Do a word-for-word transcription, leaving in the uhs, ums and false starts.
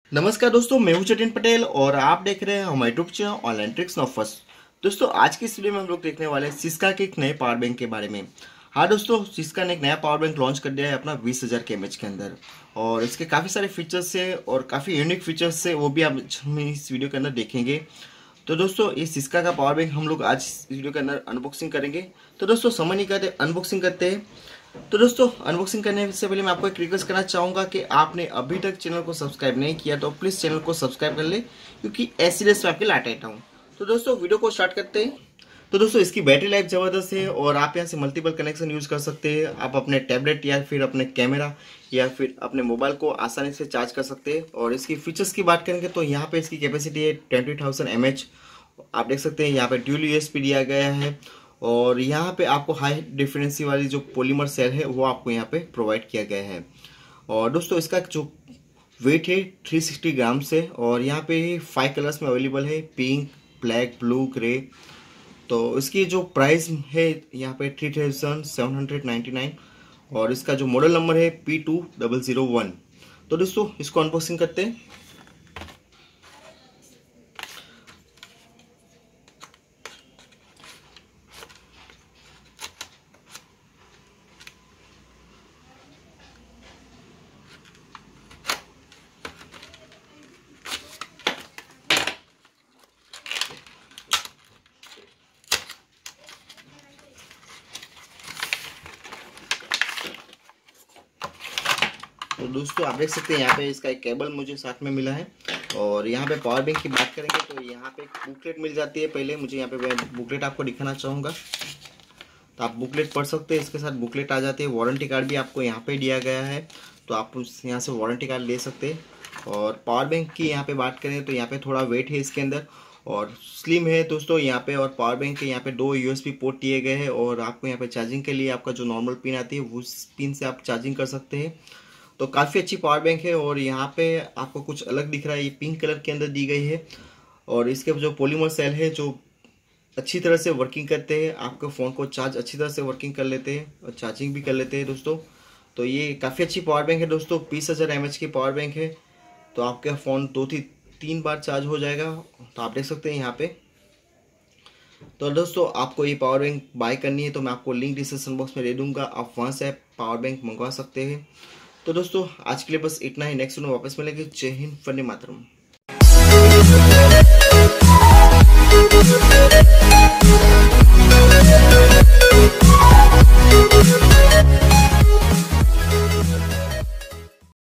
नमस्कार दोस्तों, मैं हूं चेतन पटेल और आप देख रहे हैं हमारे YouTube channel online tricks of first. दोस्तों, आज की इस वीडियो में हम लोग देखने वाले हैं सिस्का के एक नए पावर बैंक के बारे में। हाँ दोस्तों, सिस्का ने एक नया पावर बैंक लॉन्च कर दिया है अपना बीस हज़ार के एमएच के अंदर, और इसके काफ़ी सारे फीचर्स है और काफ़ी यूनिक फीचर्स है, वो भी आप हम इस वीडियो के अंदर देखेंगे। तो दोस्तों, ये सिस्का का पावर बैंक हम लोग आज इस वीडियो के अंदर अनबॉक्सिंग करेंगे। तो दोस्तों, समय नहीं करते, अनबॉक्सिंग करते हैं। तो दोस्तों, अनबॉक्सिंग करने से पहले मैं आपको एक रिक्वेस्ट करना चाहूँगा कि आपने अभी तक चैनल को सब्सक्राइब नहीं किया तो प्लीज़ चैनल को सब्सक्राइब कर ले, क्योंकि ऐसी रेस में आपके लाते रहता हूँ। तो दोस्तों, वीडियो को स्टार्ट करते हैं। तो दोस्तों, इसकी बैटरी लाइफ ज़बरदस्त है और आप यहाँ से मल्टीपल कनेक्शन यूज़ कर सकते हैं। आप अपने टैबलेट या फिर अपने कैमरा या फिर अपने मोबाइल को आसानी से चार्ज कर सकते हैं। और इसकी फीचर्स की बात करेंगे तो यहाँ पे इसकी कैपेसिटी है ट्वेंटी थाउजेंड एम एच। आप देख सकते हैं यहाँ पे ड्यूल यूएसबी दिया गया है और यहाँ पे आपको हाई डिफरेंसी वाली जो पॉलीमर सेल है वो आपको यहाँ पे प्रोवाइड किया गया है। और दोस्तों, इसका जो वेट है तीन सौ साठ ग्राम से, और यहाँ पे फाइव कलर्स में अवेलेबल है, पिंक, ब्लैक, ब्लू, ग्रे। तो इसकी जो प्राइस है यहाँ पे three thousand seven hundred ninety nine, और इसका जो मॉडल नंबर है P two double zero one. तो दोस्तों, इसको अनबॉक्सिंग करते हैं। तो दोस्तों, आप देख सकते हैं यहाँ पे इसका एक केबल मुझे साथ में मिला है। और यहाँ पे पावर बैंक की बात करेंगे तो यहाँ पे एक बुकलेट मिल जाती है। पहले मुझे यहाँ पे बुकलेट आपको दिखाना चाहूँगा, तो आप बुकलेट पढ़ सकते हैं। इसके साथ बुकलेट आ जाती है। वारंटी कार्ड भी आपको यहाँ पे दिया गया है, तो आप उस यहाँ से वारंटी कार्ड ले सकते हैं। और पावर बैंक की यहाँ पे बात करें तो यहाँ पे थोड़ा वेट है इसके अंदर और स्लिम है दोस्तों यहाँ पे। और पावर बैंक के यहाँ पे दो यूएसबी पोर्ट दिए गए हैं और आपको यहाँ पे चार्जिंग के लिए आपका जो नॉर्मल पिन आती है उस पिन से आप चार्जिंग कर सकते हैं। तो काफ़ी अच्छी पावर बैंक है। और यहाँ पे आपको कुछ अलग दिख रहा है, ये पिंक कलर के अंदर दी गई है। और इसके जो पॉलीमर सेल है जो अच्छी तरह से वर्किंग करते हैं, आपके फ़ोन को चार्ज अच्छी तरह से वर्किंग कर लेते हैं और चार्जिंग भी कर लेते हैं दोस्तों। तो ये काफ़ी अच्छी पावर बैंक है दोस्तों। बीस हज़ार एम एच की पावर बैंक है, तो आपका फ़ोन दो थी तीन बार चार्ज हो जाएगा। तो आप देख सकते हैं यहाँ पे। तो दोस्तों, आपको ये पावर बैंक बाय करनी है तो मैं आपको लिंक डिस्क्रिप्शन बॉक्स में दे दूंगा, आप वहाँ से पावर बैंक मंगवा सकते हैं। तो दोस्तों, आज के लिए बस इतना ही। नेक्स्ट वीडियो वापस मिलेंगे। जय हिंद, वंदे मातरम।